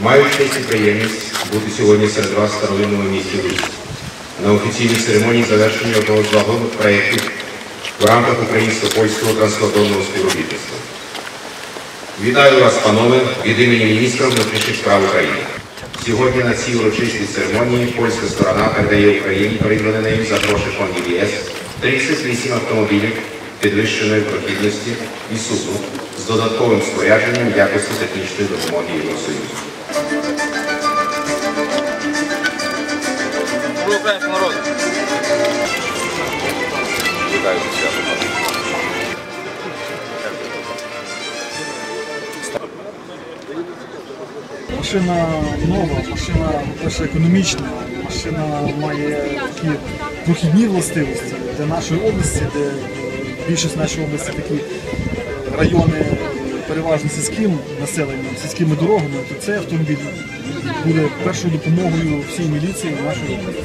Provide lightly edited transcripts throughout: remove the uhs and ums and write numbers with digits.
Маю честь і приємність бути сьогодні серед вас в старовинному місті Луцьк на офіційній церемонії завершення одного з вагомих проєктів в рамках українсько-польського транскордонного співробітництва. Вітаю вас, панове, від імені міністра внутрішніх справ України. Сьогодні на цій урочистій церемонії польська сторона передає Україні придбаний нею за гроші фондів ЄС 38 автомобілів підвищеної прохідності і СУСу з додатковим спорядженням якості технічної допомоги Євросоюзу. Українського народу. Вітаю свято. Машина нова, машина перша економічна, машина має такі прохідні властивості для нашої області, де більшість нашої області такі райони переважно сільським населенням, сільськими дорогами, то цей автомобіль буде першою допомогою всій міліції нашої області.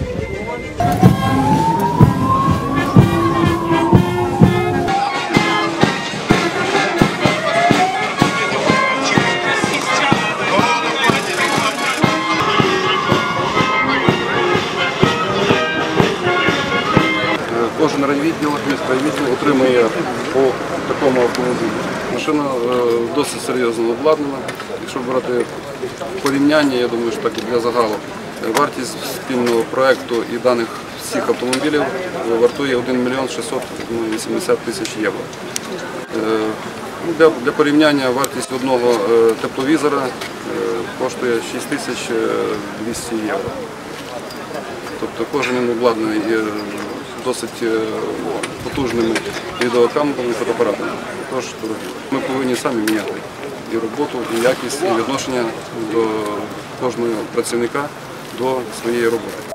Кожен райвідділ, міськрайвідділ отримує по такому автомобілю. Машина досить серйозно обладнана. Якщо брати порівняння, я думаю, що так і для загалу, вартість спільного проєкту і даних всіх автомобілів вартує 1 мільйон 680 тисяч євро. Для порівняння вартість одного тепловізора коштує 6200 євро. Тобто кожен обладнаний досить потужними відеокамерами і фотоапаратами. Тож ми повинні самі міняти і роботу, і якість, і відношення до кожного працівника до своєї роботи.